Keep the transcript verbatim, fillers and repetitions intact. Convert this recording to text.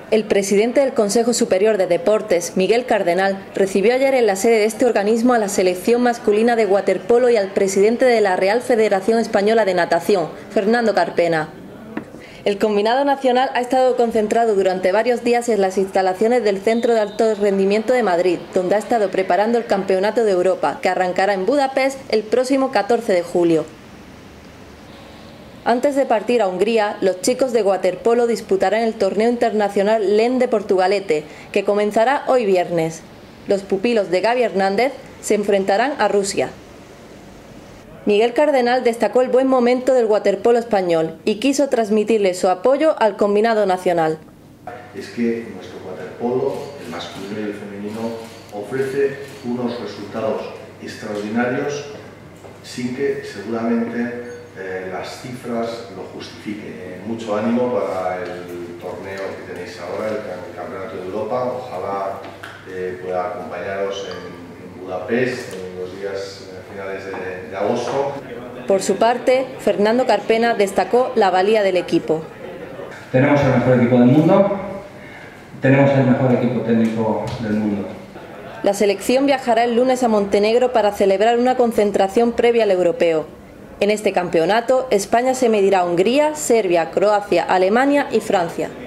El presidente del Consejo Superior de Deportes, Miguel Cardenal, recibió ayer en la sede de este organismo a la selección masculina de waterpolo y al presidente de la Real Federación Española de Natación, Fernando Carpena. El combinado nacional ha estado concentrado durante varios días en las instalaciones del Centro de Alto Rendimiento de Madrid, donde ha estado preparando el Campeonato de Europa, que arrancará en Budapest el próximo catorce de julio. Antes de partir a Hungría, los chicos de waterpolo disputarán el torneo internacional LEN de Portugalete, que comenzará hoy viernes. Los pupilos de Gaby Hernández se enfrentarán a Rusia. Miguel Cardenal destacó el buen momento del waterpolo español y quiso transmitirle su apoyo al combinado nacional. Es que nuestro waterpolo, el masculino y el femenino, ofrece unos resultados extraordinarios sin que seguramente Eh, las cifras lo justifiquen. Eh, mucho ánimo para el torneo que tenéis ahora, el, el Campeonato de Europa. Ojalá eh, pueda acompañaros en, en Budapest en los días eh, finales de, de agosto. Por su parte, Fernando Carpena destacó la valía del equipo. Tenemos el mejor equipo del mundo, tenemos el mejor equipo técnico del mundo. La selección viajará el lunes a Montenegro para celebrar una concentración previa al europeo. En este campeonato, España se medirá a Hungría, Serbia, Croacia, Alemania y Francia.